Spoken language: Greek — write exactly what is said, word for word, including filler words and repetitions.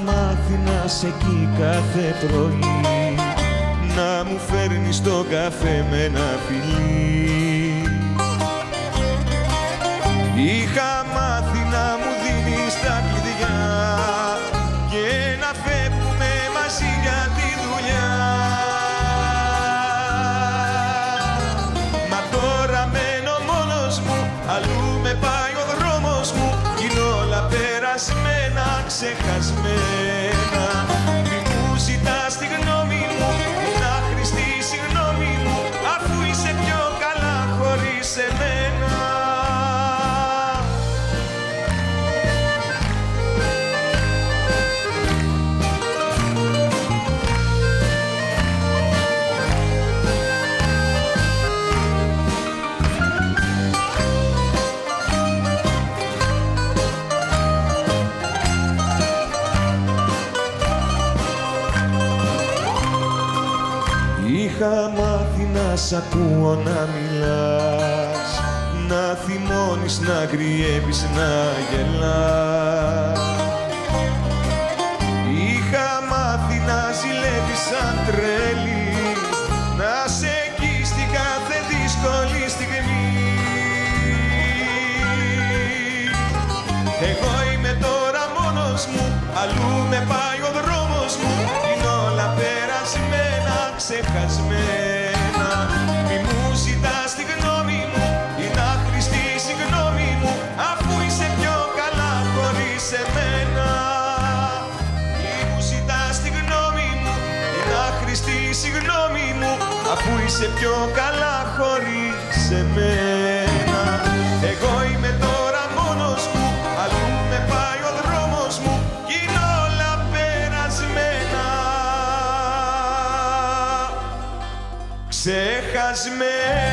μάθει να σε εκεί κάθε πρωί, να μου φέρνεις το καφέ με ένα φιλί. Είχα μάθει να μου δίνεις τα κλειδιά και να φεύγουμε μαζί για τη δουλειά. Μα τώρα μένω μόνος μου, αλλού με πάει ο δρόμος μου, είναι όλα περασμένα, ξεχασμένα. Μη μου ζητάς τη γνώμη μου, είναι άχρηστη συγγνώμη μου, αφού είσαι πιο καλά χωρίς εμένα. Είχα μάθει να σ' ακούω να μιλάς, να θυμώνεις, να κρυεύεις, να γελάς. Είχα μάθει να ζηλεύεις σαν τρέλη, να σε εκεί στην κάθε δύσκολη στιγμή. Εγώ είμαι τώρα μόνος μου, αλλού με πάει ο δρόμος μου, είναι όλα περασμένα, ξεχασμένα. Μη μου ζητάς τη γνώμη μου, είναι άχρηστη συγγνώμη μου, αφού είσαι πιο καλά χωρίς εμένα. Μη μου ζητάς τη γνώμη μου, είναι άχρηστη συγγνώμη μου, αφού είσαι πιο καλά χωρίς εμένα. Εγώ είμαι τώρα μόνος μου, αλλού με πάει ο δρόμος μου, κι είναι όλα περασμένα, ξεχασμένα.